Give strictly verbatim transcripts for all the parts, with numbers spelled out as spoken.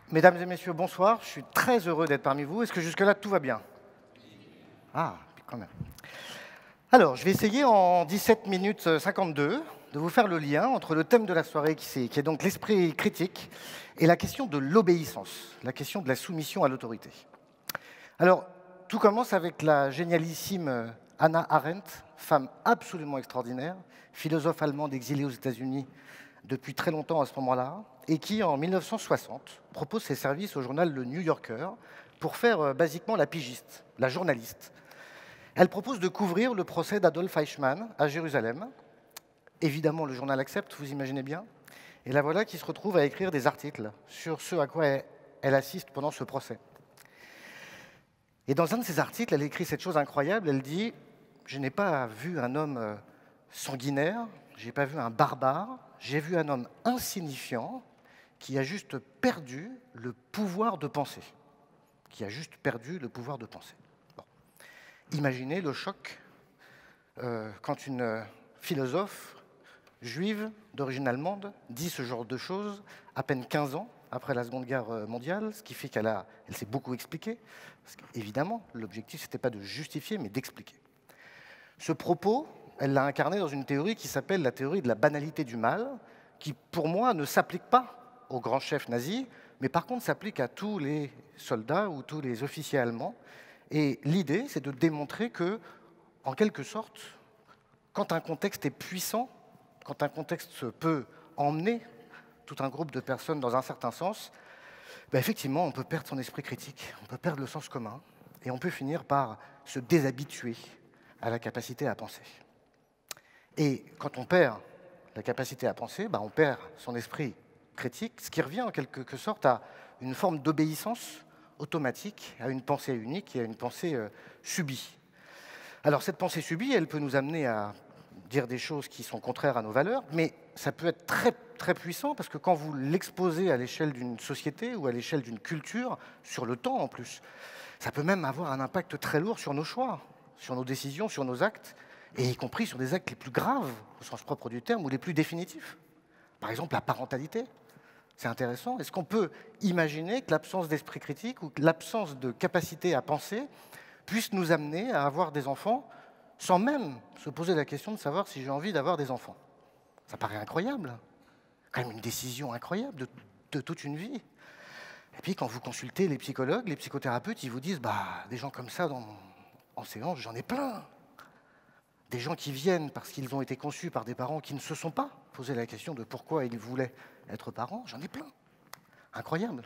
Mesdames et messieurs, bonsoir. Je suis très heureux d'être parmi vous. Est-ce que jusque-là, tout va bien? Ah, quand même. Alors, je vais essayer en dix-sept minutes cinquante-deux de vous faire le lien entre le thème de la soirée, qui est, qui est donc l'esprit critique, et la question de l'obéissance, la question de la soumission à l'autorité. Alors, tout commence avec la génialissime Hannah Arendt, femme absolument extraordinaire, philosophe allemande exilée aux États-Unis depuis très longtemps à ce moment-là, et qui, en mille neuf cent soixante, propose ses services au journal Le New Yorker pour faire euh, basiquement la pigiste, la journaliste. Elle propose de couvrir le procès d'Adolf Eichmann à Jérusalem. Évidemment, le journal accepte, vous imaginez bien. Et la voilà qui se retrouve à écrire des articles sur ce à quoi elle, elle assiste pendant ce procès. Et dans un de ses articles, elle écrit cette chose incroyable, elle dit « Je n'ai pas vu un homme sanguinaire, je n'ai pas vu un barbare, j'ai vu un homme insignifiant qui a juste perdu le pouvoir de penser. » Qui a juste perdu le pouvoir de penser. Bon. Imaginez le choc euh, quand une euh, philosophe juive d'origine allemande dit ce genre de choses à peine quinze ans après la Seconde Guerre mondiale, ce qui fait qu'elle a, elle s'est beaucoup expliquée. Parce qu'évidemment, l'objectif, ce n'était pas de justifier, mais d'expliquer. Ce propos, elle l'a incarné dans une théorie qui s'appelle la théorie de la banalité du mal, qui, pour moi, ne s'applique pas aux grands chefs nazis, mais par contre s'applique à tous les soldats ou tous les officiers allemands. Et l'idée, c'est de démontrer que, en quelque sorte, quand un contexte est puissant, quand un contexte peut emmener tout un groupe de personnes dans un certain sens, ben effectivement, on peut perdre son esprit critique, on peut perdre le sens commun, et on peut finir par se déshabituer à la capacité à penser. Et quand on perd la capacité à penser, ben on perd son esprit critique, ce qui revient en quelque sorte à une forme d'obéissance automatique, à une pensée unique et à une pensée euh, subie. Alors cette pensée subie, elle peut nous amener à dire des choses qui sont contraires à nos valeurs, mais ça peut être très, très puissant, parce que quand vous l'exposez à l'échelle d'une société ou à l'échelle d'une culture, sur le temps en plus, ça peut même avoir un impact très lourd sur nos choix, sur nos décisions, sur nos actes, et y compris sur des actes les plus graves, au sens propre du terme, ou les plus définitifs. Par exemple, la parentalité. C'est intéressant. Est-ce qu'on peut imaginer que l'absence d'esprit critique ou que l'absence de capacité à penser puisse nous amener à avoir des enfants sans même se poser la question de savoir si j'ai envie d'avoir des enfants? Ça paraît incroyable. Quand même une décision incroyable de, de toute une vie. Et puis quand vous consultez les psychologues, les psychothérapeutes, ils vous disent bah, des gens comme ça dans, en séance, j'en ai plein. Des gens qui viennent parce qu'ils ont été conçus par des parents qui ne se sont pas posé la question de pourquoi ils voulaient être parents, j'en ai plein. Incroyable.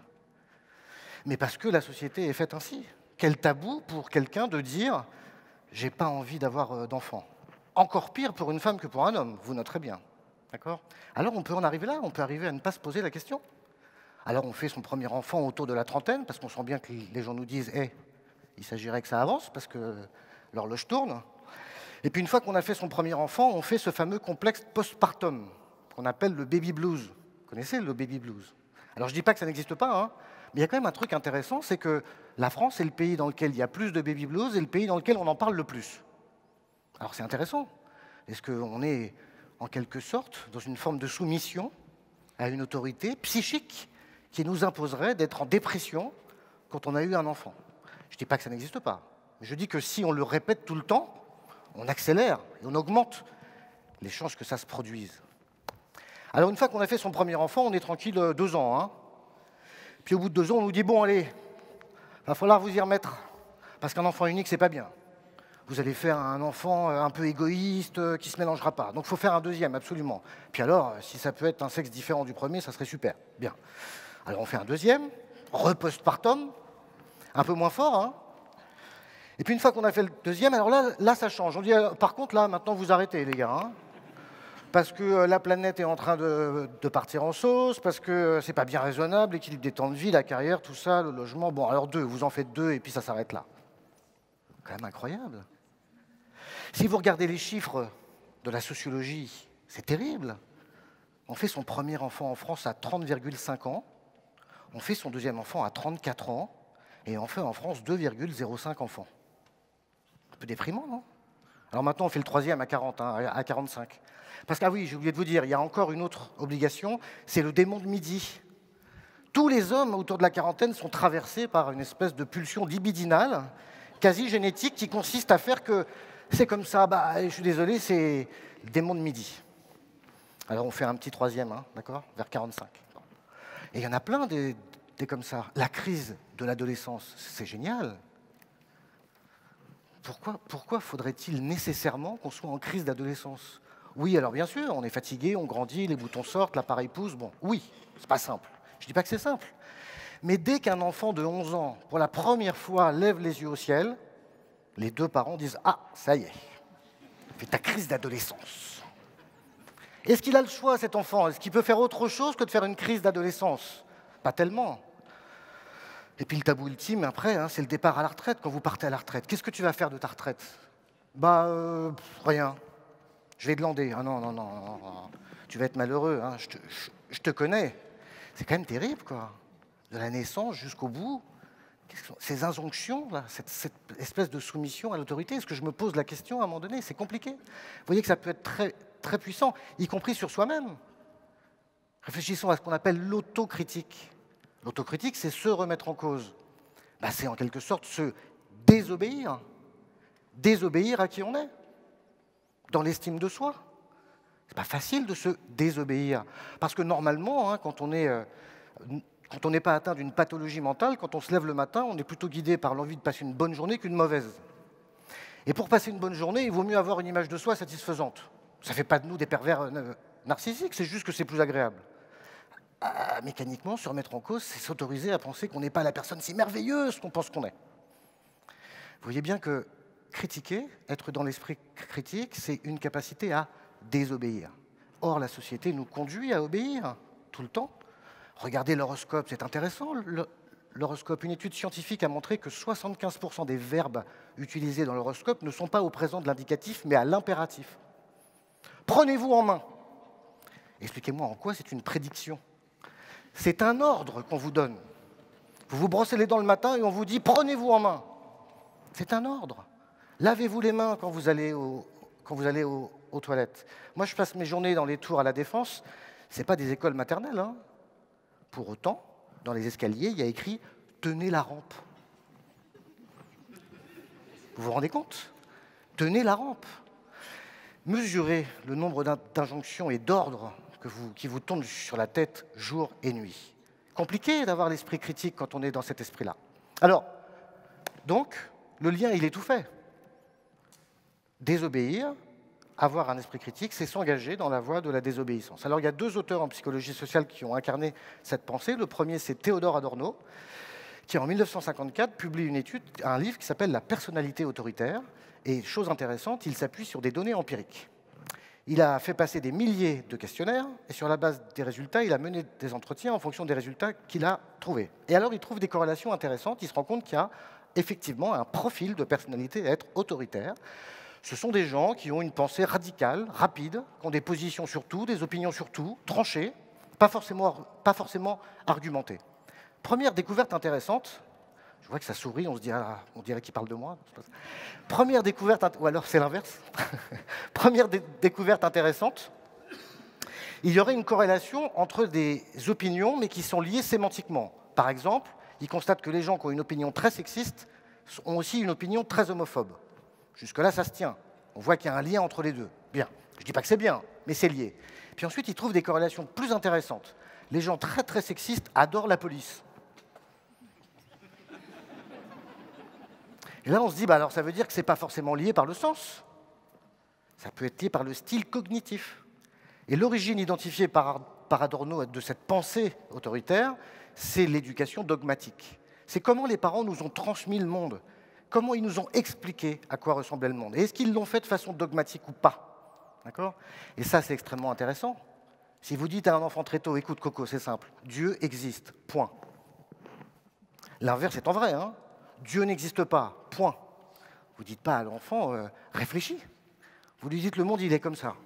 Mais parce que la société est faite ainsi. Quel tabou pour quelqu'un de dire « j'ai pas envie d'avoir d'enfants ». Encore pire pour une femme que pour un homme, vous noterez bien. D'accord ? Alors on peut en arriver là, on peut arriver à ne pas se poser la question. Alors on fait son premier enfant autour de la trentaine, parce qu'on sent bien que les gens nous disent « hey, il s'agirait que ça avance, parce que l'horloge tourne ». Et puis une fois qu'on a fait son premier enfant, on fait ce fameux complexe postpartum, qu'on appelle le baby blues. Vous connaissez le baby blues? Alors je ne dis pas que ça n'existe pas, hein, mais il y a quand même un truc intéressant, c'est que la France est le pays dans lequel il y a plus de baby blues et le pays dans lequel on en parle le plus. Alors c'est intéressant. Est-ce qu'on est en quelque sorte dans une forme de soumission à une autorité psychique qui nous imposerait d'être en dépression quand on a eu un enfant? Je ne dis pas que ça n'existe pas, mais je dis que si on le répète tout le temps, on accélère et on augmente les chances que ça se produise. Alors une fois qu'on a fait son premier enfant, on est tranquille deux ans. Hein. Puis au bout de deux ans, on nous dit « bon, allez, il va falloir vous y remettre, parce qu'un enfant unique, c'est pas bien. Vous allez faire un enfant un peu égoïste, qui ne se mélangera pas. Donc il faut faire un deuxième, absolument. Puis alors, si ça peut être un sexe différent du premier, ça serait super. Bien. Alors on fait un deuxième, repostpartum, un peu moins fort, hein. Et puis une fois qu'on a fait le deuxième, alors là, là ça change. On dit, par contre, là, maintenant, vous arrêtez, les gars. Hein, parce que la planète est en train de, de partir en sauce, parce que c'est pas bien raisonnable, l'équilibre des temps de vie, la carrière, tout ça, le logement. Bon, alors deux, vous en faites deux, et puis ça s'arrête là. Quand même incroyable. Si vous regardez les chiffres de la sociologie, c'est terrible. On fait son premier enfant en France à trente virgule cinq ans, on fait son deuxième enfant à trente-quatre ans, et on fait en France deux virgule zéro cinq enfants. Un peu déprimant, non? Alors maintenant, on fait le troisième à quarante, hein, à quarante-cinq. Parce que, ah oui, j'ai oublié de vous dire, il y a encore une autre obligation, c'est le démon de midi. Tous les hommes autour de la quarantaine sont traversés par une espèce de pulsion libidinale, quasi génétique, qui consiste à faire que c'est comme ça, bah, je suis désolé, c'est le démon de midi. Alors on fait un petit troisième, hein, d'accord, vers quarante-cinq. Et il y en a plein des, des comme ça. La crise de l'adolescence, c'est génial. Pourquoi, pourquoi faudrait-il nécessairement qu'on soit en crise d'adolescence? Oui, alors bien sûr, on est fatigué, on grandit, les boutons sortent, l'appareil pousse, bon, oui, c'est pas simple. Je dis pas que c'est simple. Mais dès qu'un enfant de onze ans, pour la première fois, lève les yeux au ciel, les deux parents disent « Ah, ça y est, c'est ta crise d'adolescence ». Est-ce qu'il a le choix, cet enfant? Est-ce qu'il peut faire autre chose que de faire une crise d'adolescence? Pas tellement. Et puis le tabou ultime, après, hein, c'est le départ à la retraite, quand vous partez à la retraite. Qu'est-ce que tu vas faire de ta retraite? Bah, euh, rien. Je vais glander. Ah non, non, non, non, non. Tu vas être malheureux, hein. je, te, je, je te connais. C'est quand même terrible, quoi. De la naissance jusqu'au bout. Ces injonctions, là, cette, cette espèce de soumission à l'autorité, est-ce que je me pose la question à un moment donné? C'est compliqué. Vous voyez que ça peut être très, très puissant, y compris sur soi-même. Réfléchissons à ce qu'on appelle l'autocritique. L'autocritique, c'est se remettre en cause. Ben, c'est en quelque sorte se désobéir. Désobéir à qui on est, dans l'estime de soi. C'est pas facile de se désobéir. Parce que normalement, hein, quand on est... Euh, Quand on n'est pas atteint d'une pathologie mentale, quand on se lève le matin, on est plutôt guidé par l'envie de passer une bonne journée qu'une mauvaise. Et pour passer une bonne journée, il vaut mieux avoir une image de soi satisfaisante. Ça ne fait pas de nous des pervers narcissiques, c'est juste que c'est plus agréable. Ah, mécaniquement, se remettre en cause, c'est s'autoriser à penser qu'on n'est pas la personne si merveilleuse qu'on pense qu'on est. Vous voyez bien que critiquer, être dans l'esprit critique, c'est une capacité à désobéir. Or, la société nous conduit à obéir tout le temps. Regardez l'horoscope, c'est intéressant. L'horoscope, une étude scientifique a montré que soixante-quinze pour cent des verbes utilisés dans l'horoscope ne sont pas au présent de l'indicatif, mais à l'impératif. Prenez-vous en main. Expliquez-moi en quoi c'est une prédiction. C'est un ordre qu'on vous donne. Vous vous brossez les dents le matin et on vous dit « prenez-vous en main ». C'est un ordre. Lavez-vous les mains quand vous allez, au, quand vous allez au, aux toilettes. Moi, je passe mes journées dans les tours à la Défense. Ce n'est pas des écoles maternelles, hein. Pour autant, dans les escaliers, il y a écrit « Tenez la rampe ». Vous vous rendez compte? Tenez la rampe. Mesurez le nombre d'injonctions et d'ordres qui vous tombent sur la tête jour et nuit. Compliqué d'avoir l'esprit critique quand on est dans cet esprit-là. Alors, donc, le lien, il est tout fait. Désobéir, avoir un esprit critique, c'est s'engager dans la voie de la désobéissance. Alors, il y a deux auteurs en psychologie sociale qui ont incarné cette pensée. Le premier, c'est Théodore Adorno, qui, en mille neuf cent cinquante-quatre, publie une étude, un livre qui s'appelle « La personnalité autoritaire ». Et, chose intéressante, il s'appuie sur des données empiriques. Il a fait passer des milliers de questionnaires, et sur la base des résultats, il a mené des entretiens en fonction des résultats qu'il a trouvés. Et alors, il trouve des corrélations intéressantes. Il se rend compte qu'il y a effectivement un profil de personnalité à être autoritaire. Ce sont des gens qui ont une pensée radicale, rapide, qui ont des positions sur tout, des opinions sur tout, tranchées, pas forcément, pas forcément argumentées. Première découverte intéressante, je vois que ça sourit, on se dit, ah, on dirait qu'il parle de moi. Première découverte, ou alors c'est l'inverse. Première dé découverte intéressante, il y aurait une corrélation entre des opinions, mais qui sont liées sémantiquement. Par exemple, il constate que les gens qui ont une opinion très sexiste ont aussi une opinion très homophobe. Jusque-là, ça se tient. On voit qu'il y a un lien entre les deux. Bien. Je ne dis pas que c'est bien, mais c'est lié. Puis ensuite, il trouve des corrélations plus intéressantes. Les gens très, très sexistes adorent la police. Et là, on se dit, bah alors ça veut dire que ce n'est pas forcément lié par le sens. Ça peut être lié par le style cognitif. Et l'origine identifiée par, par Adorno de cette pensée autoritaire, c'est l'éducation dogmatique. C'est comment les parents nous ont transmis le monde. Comment ils nous ont expliqué à quoi ressemblait le monde. Et est-ce qu'ils l'ont fait de façon dogmatique ou pas? D'accord? Et ça, c'est extrêmement intéressant. Si vous dites à un enfant très tôt, écoute Coco, c'est simple, Dieu existe, point. L'inverse étant vrai, hein? Dieu n'existe pas, point. Vous ne dites pas à l'enfant, euh, réfléchis. Vous lui dites, le monde, il est comme ça.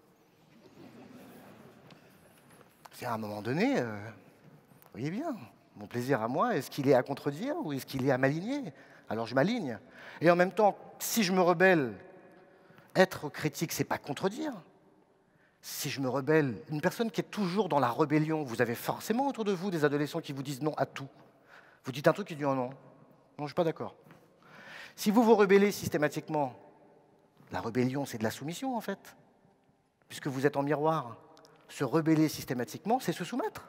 C'est à un moment donné, euh, vous voyez bien, mon plaisir à moi, est-ce qu'il est à contredire ou est-ce qu'il est à m'aligner? Alors je m'aligne. Et en même temps, si je me rebelle, être critique, c'est pas contredire. Si je me rebelle, une personne qui est toujours dans la rébellion, vous avez forcément autour de vous des adolescents qui vous disent non à tout. Vous dites un truc, ils disent oh non, non, je ne suis pas d'accord. Si vous vous rebellez systématiquement, la rébellion, c'est de la soumission, en fait, puisque vous êtes en miroir. Se rebeller systématiquement, c'est se soumettre.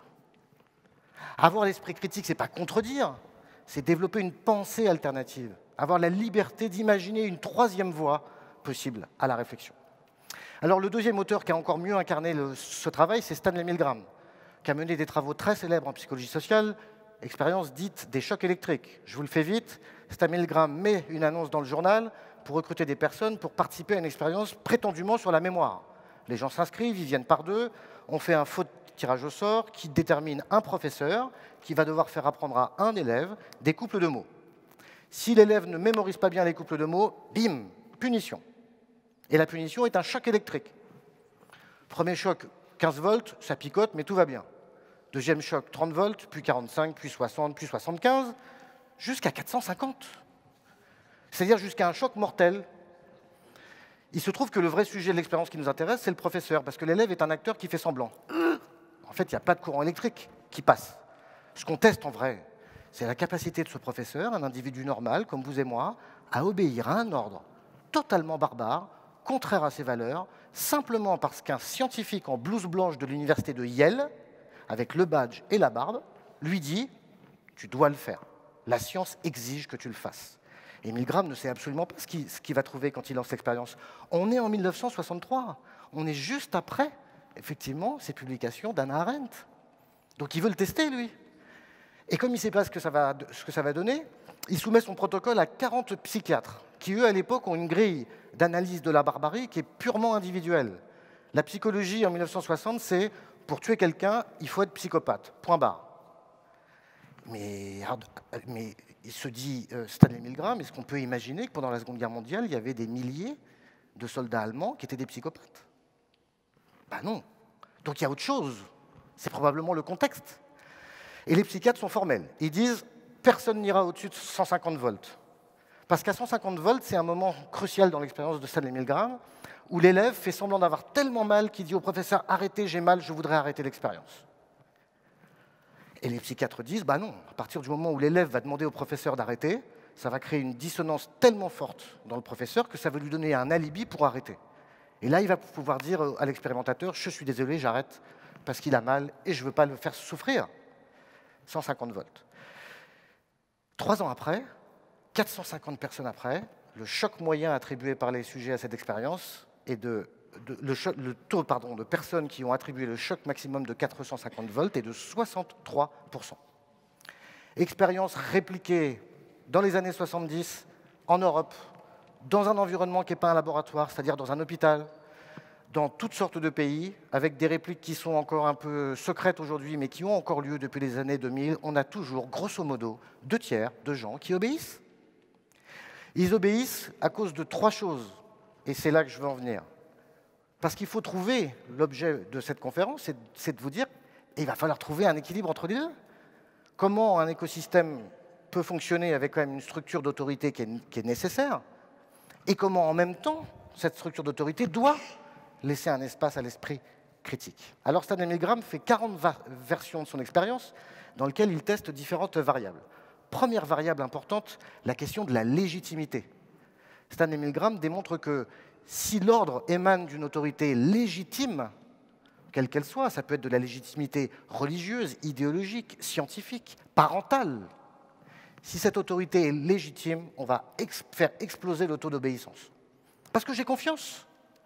Avoir l'esprit critique, ce n'est pas contredire, c'est développer une pensée alternative, avoir la liberté d'imaginer une troisième voie possible à la réflexion. Alors, le deuxième auteur qui a encore mieux incarné le, ce travail, c'est Stanley Milgram, qui a mené des travaux très célèbres en psychologie sociale, expérience dite des chocs électriques. Je vous le fais vite, Stanley Milgram met une annonce dans le journal pour recruter des personnes pour participer à une expérience prétendument sur la mémoire. Les gens s'inscrivent, ils viennent par deux, on fait un faux tirage au sort qui détermine un professeur qui va devoir faire apprendre à un élève des couples de mots. Si l'élève ne mémorise pas bien les couples de mots, bim, punition. Et la punition est un choc électrique. Premier choc, quinze volts, ça picote, mais tout va bien. Deuxième choc, trente volts, puis quarante-cinq, puis soixante, puis soixante-quinze, jusqu'à quatre cent cinquante. C'est-à-dire jusqu'à un choc mortel. Il se trouve que le vrai sujet de l'expérience qui nous intéresse, c'est le professeur, parce que l'élève est un acteur qui fait semblant. En fait, il n'y a pas de courant électrique qui passe. Ce qu'on teste en vrai, c'est la capacité de ce professeur, un individu normal, comme vous et moi, à obéir à un ordre totalement barbare, contraire à ses valeurs, simplement parce qu'un scientifique en blouse blanche de l'université de Yale, avec le badge et la barbe, lui dit « tu dois le faire. La science exige que tu le fasses ». Et Milgram ne sait absolument pas ce qu'il ce qu'il va trouver quand il lance l'expérience. On est en mille neuf cent soixante-trois. On est juste après, effectivement, ces publications d'Hannah Arendt. Donc il veut le tester, lui. Et comme il ne sait pas ce que, ça va, ce que ça va donner, il soumet son protocole à quarante psychiatres, qui, eux, à l'époque, ont une grille d'analyse de la barbarie qui est purement individuelle. La psychologie, en mille neuf cent soixante, c'est « pour tuer quelqu'un, il faut être psychopathe. Point barre ». Mais, mais il se dit, euh, Stanley Milgram, est-ce qu'on peut imaginer que pendant la Seconde Guerre mondiale, il y avait des milliers de soldats allemands qui étaient des psychopathes? Ben non. Donc il y a autre chose. C'est probablement le contexte. Et les psychiatres sont formels. Ils disent, personne n'ira au-dessus de cent cinquante volts. Parce qu'à cent cinquante volts, c'est un moment crucial dans l'expérience de Stanley Milgram, où l'élève fait semblant d'avoir tellement mal qu'il dit au professeur, arrêtez, j'ai mal, je voudrais arrêter l'expérience. Et les psychiatres disent, bah non, à partir du moment où l'élève va demander au professeur d'arrêter, ça va créer une dissonance tellement forte dans le professeur que ça va lui donner un alibi pour arrêter. Et là, il va pouvoir dire à l'expérimentateur, je suis désolé, j'arrête, parce qu'il a mal et je ne veux pas le faire souffrir. cent cinquante volts. Trois ans après, quatre cent cinquante personnes après, le choc moyen attribué par les sujets à cette expérience est de De, le, choc, le taux pardon, de personnes qui ont attribué le choc maximum de quatre cent cinquante volts est de soixante-trois pour cent. Expérience répliquée dans les années soixante-dix en Europe, dans un environnement qui n'est pas un laboratoire, c'est-à-dire dans un hôpital, dans toutes sortes de pays, avec des répliques qui sont encore un peu secrètes aujourd'hui, mais qui ont encore lieu depuis les années deux mille. On a toujours, grosso modo, deux tiers de gens qui obéissent. Ils obéissent à cause de trois choses, et c'est là que je veux en venir. Parce qu'il faut trouver, l'objet de cette conférence, c'est de vous dire, il va falloir trouver un équilibre entre les deux. Comment un écosystème peut fonctionner avec quand même une structure d'autorité qui, qui est nécessaire, et comment en même temps, cette structure d'autorité doit laisser un espace à l'esprit critique. Alors Stanley Milgram fait quarante versions de son expérience dans lesquelles il teste différentes variables. Première variable importante, la question de la légitimité. Stanley Milgram démontre que si l'ordre émane d'une autorité légitime, quelle qu'elle soit, ça peut être de la légitimité religieuse, idéologique, scientifique, parentale, si cette autorité est légitime, on va ex- faire exploser le taux d'obéissance. Parce que j'ai confiance.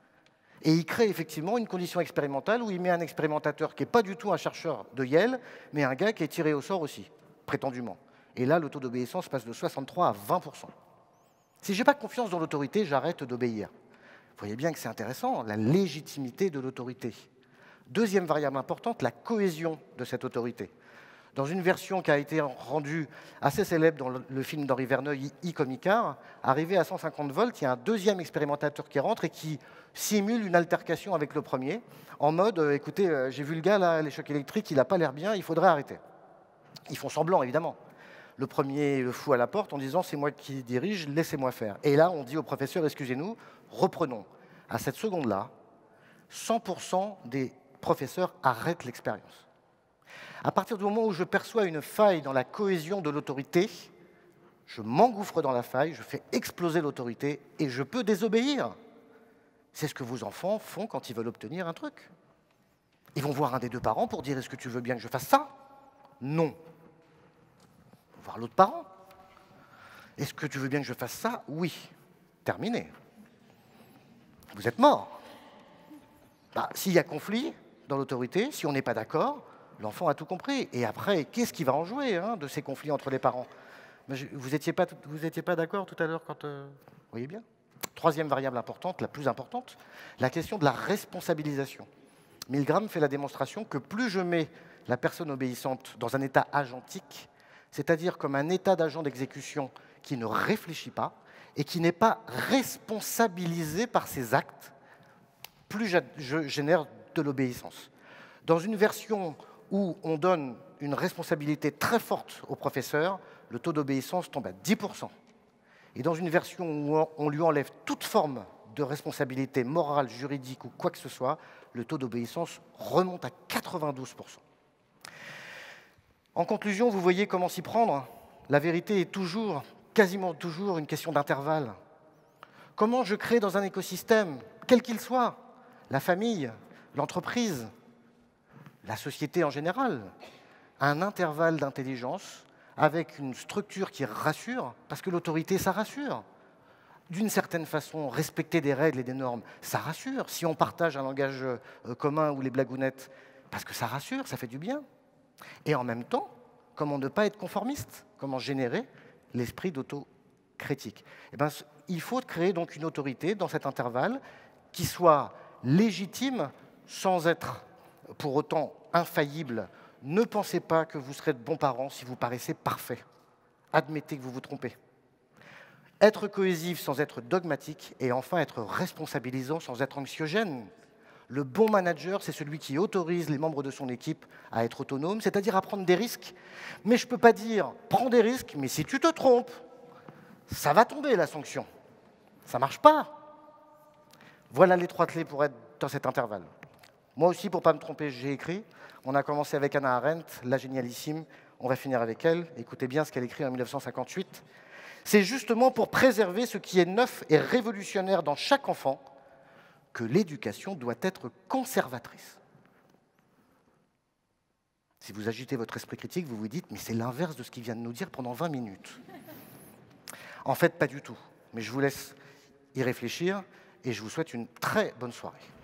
Et il crée effectivement une condition expérimentale où il met un expérimentateur qui n'est pas du tout un chercheur de Yale, mais un gars qui est tiré au sort aussi, prétendument. Et là, le taux d'obéissance passe de soixante-trois à vingt pour cent. Si je n'ai pas confiance dans l'autorité, j'arrête d'obéir. Vous voyez bien que c'est intéressant, la légitimité de l'autorité. Deuxième variable importante, la cohésion de cette autorité. Dans une version qui a été rendue assez célèbre dans le, le film d'Henri Verneuil, I comme Icare, arrivé à cent cinquante volts, il y a un deuxième expérimentateur qui rentre et qui simule une altercation avec le premier, en mode euh, « écoutez, euh, j'ai vu le gars, là, les chocs électriques, il n'a pas l'air bien, il faudrait arrêter ». Ils font semblant, évidemment. Le premier le fout à la porte en disant « c'est moi qui dirige, laissez-moi faire ». Et là, on dit au professeur « excusez-nous, reprenons ». À cette seconde-là, cent pour cent des professeurs arrêtent l'expérience. À partir du moment où je perçois une faille dans la cohésion de l'autorité, je m'engouffre dans la faille, je fais exploser l'autorité et je peux désobéir. C'est ce que vos enfants font quand ils veulent obtenir un truc. Ils vont voir un des deux parents pour dire « Est-ce que tu veux bien que je fasse ça ?» Non. Ils vont voir l'autre parent. « Est-ce que tu veux bien que je fasse ça ?» Oui. Terminé. Vous êtes mort. Bah, s'il y a conflit dans l'autorité, si on n'est pas d'accord, l'enfant a tout compris. Et après, qu'est-ce qui va en jouer hein, de ces conflits entre les parents? Mais je, Vous n'étiez pas, vous étiez pas d'accord tout à l'heure quand... Euh, vous voyez bien. Troisième variable importante, la plus importante, la question de la responsabilisation. Milgram fait la démonstration que plus je mets la personne obéissante dans un état agentique, c'est-à-dire comme un état d'agent d'exécution qui ne réfléchit pas et qui n'est pas responsabilisé par ses actes, plus je génère de l'obéissance. Dans une version où on donne une responsabilité très forte au professeur, le taux d'obéissance tombe à dix pour cent. Et dans une version où on lui enlève toute forme de responsabilité morale, juridique ou quoi que ce soit, le taux d'obéissance remonte à quatre-vingt-douze pour cent. En conclusion, vous voyez comment s'y prendre. La vérité est toujours, quasiment toujours, une question d'intervalle. Comment je crée dans un écosystème, quel qu'il soit, la famille, l'entreprise, la société en général, un intervalle d'intelligence avec une structure qui rassure, parce que l'autorité, ça rassure. D'une certaine façon, respecter des règles et des normes, ça rassure. Si on partage un langage euh, commun ou les blagounettes, parce que ça rassure, ça fait du bien. Et en même temps, comment ne pas être conformiste? Comment générer l'esprit d'autocritique? Eh bien, il faut créer donc une autorité dans cet intervalle qui soit légitime sans être pour autant infaillible. Ne pensez pas que vous serez de bons parents si vous paraissez parfait. Admettez que vous vous trompez. Être cohésif sans être dogmatique et enfin être responsabilisant sans être anxiogène. Le bon manager, c'est celui qui autorise les membres de son équipe à être autonomes, c'est-à-dire à prendre des risques. Mais je ne peux pas dire « prends des risques, mais si tu te trompes, ça va tomber la sanction ». Ça ne marche pas. Voilà les trois clés pour être dans cet intervalle. Moi aussi, pour ne pas me tromper, j'ai écrit. On a commencé avec Hannah Arendt, la génialissime. On va finir avec elle. Écoutez bien ce qu'elle écrit en mille neuf cent cinquante-huit. C'est justement pour préserver ce qui est neuf et révolutionnaire dans chaque enfant que l'éducation doit être conservatrice. Si vous agitez votre esprit critique, vous vous dites « mais c'est l'inverse de ce qu'il vient de nous dire pendant vingt minutes ». En fait, pas du tout. Mais je vous laisse y réfléchir et je vous souhaite une très bonne soirée.